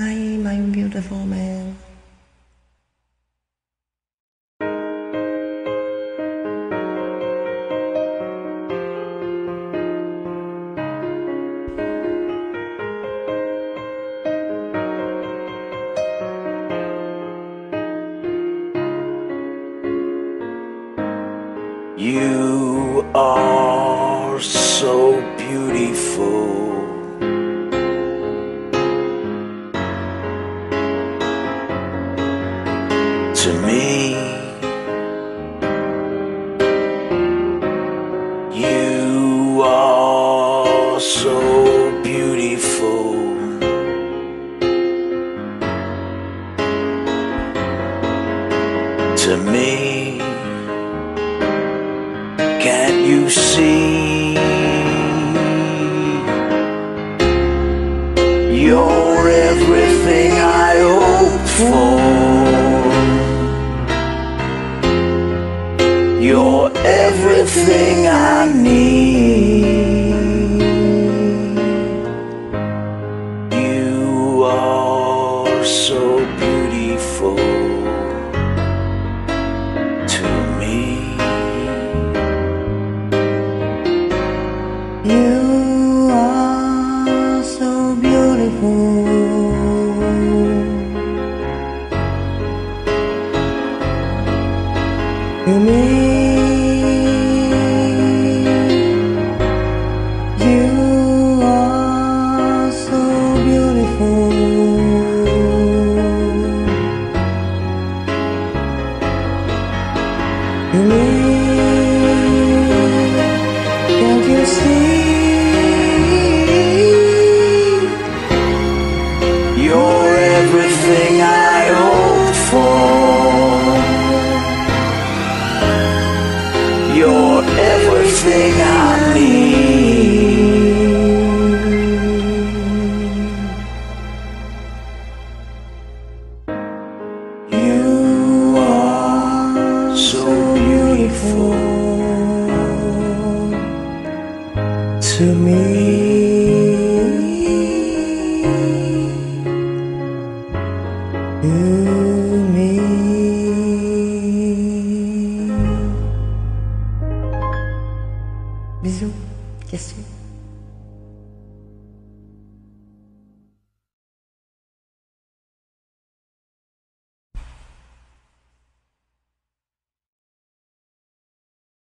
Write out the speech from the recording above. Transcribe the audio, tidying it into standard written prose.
My beautiful man. You are so beautiful. To me, you are so beautiful. To me, can't you see? You're everything I hope for. You're everything I need. You are so beautiful to me. You are so beautiful to me. You are so beautiful to me. Can't you see? You're everything I hope for. You're everything I need. You are so beautiful To me. To me. Bisous, Cassio.